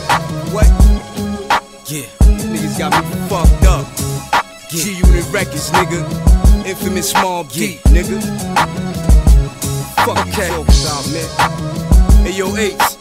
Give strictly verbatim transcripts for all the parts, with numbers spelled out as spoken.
What? Yeah. Niggas got me fucked up. Yeah. G-Unit Records, nigga. Infamous Mobb Deep, yeah. Nigga. Fuck okay. Out, man. Hey, yo, Apes.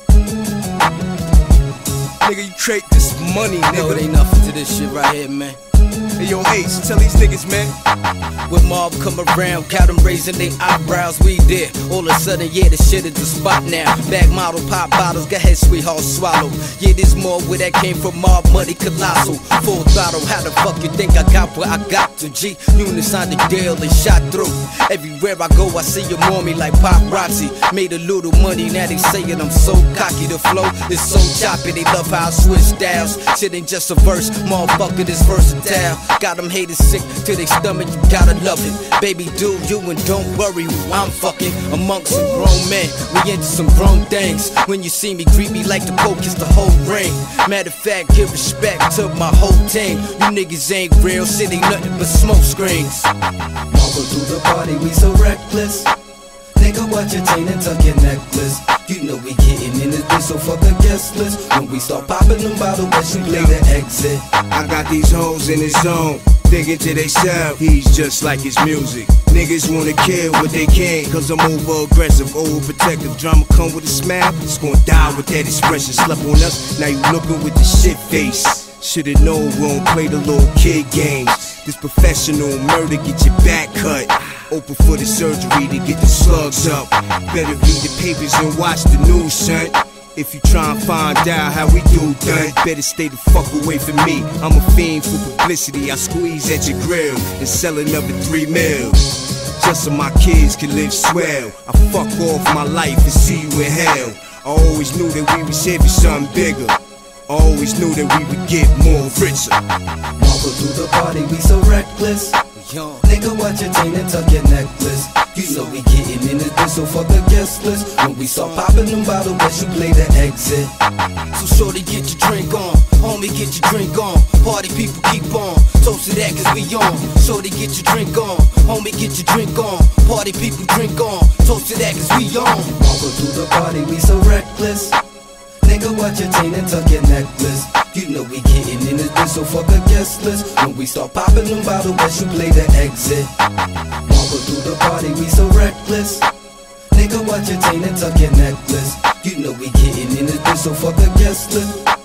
Nigga, you create this money, nigga. No, it ain't nothing to this shit right here, man. Hey, yo, Ace, tell these niggas, man. When Mobb come around, count them raising they eyebrows, we there. All of a sudden, yeah, the shit is the spot now. Back model, pop bottles, go ahead, sweetheart, swallow. Yeah, there's more where that came from, Mobb money, colossal. Full throttle, how the fuck you think I got where I got to? G, unit signed the deal and shot through. Everywhere I go, I see you on me like paparazzi. Made a little money, now they saying I'm so cocky. The flow is so choppy, they love how I switch styles. Shit ain't just a verse, motherfucker, this versatile. Got them haters sick to their stomach, you gotta love it. Baby, do you and don't worry who I'm fucking. Amongst some grown men, we into some grown things. When you see me, greet me like the Pope gets the whole ring. Matter of fact, give respect to my whole team. You niggas ain't real, shit ain't nothing but smoke screens. Walking through the party, we so reckless. Nigga, watch your chain and tuck your necklace. You know we getting in this bitch, so fuck a guest list. When we start popping them bottles, bet you play the exit. I got these hoes in his zone, thinking to theyself, he's just like his music. Niggas wanna kill what they can, cause I'm over aggressive, overprotective. Drama come with a smile, it's gonna die with that expression. Slept on us, now you looking with the shit face. Should've known we don't play the little kid games. This professional murder get your back cut. Open for the surgery to get the slugs up. Better read the papers and watch the news, son. If you try and find out how we do done, better stay the fuck away from me. I'm a fiend for publicity. I squeeze at your grill and sell another three mil. Just so my kids can live swell. I fuck off my life and see you in hell. I always knew that we was here for something bigger. I always knew that we would get more richer. Walking through the party, we so reckless. Young. Nigga, watch your chain and tuck your necklace. You know we getting in this bitch, so fuck a guest list. When we start popping them bottles, bet you play the exit. So shorty, get your drink on. Homie, get your drink on. Party people keep on. Toast to that cause we on. Shorty, get your drink on. Homie, get your drink on. Party people drink on. Toast to that cause we on. Walking through the party, we so reckless. Nigga, watch your chain and tuck your necklace. You know we getting in this bitch, so fuck a guest list. When we start popping them bottles, bet you play the exit. Walking through the party, we so reckless. Nigga, watch your chain and tuck your necklace. You know we getting in this bitch, so fuck a guest list.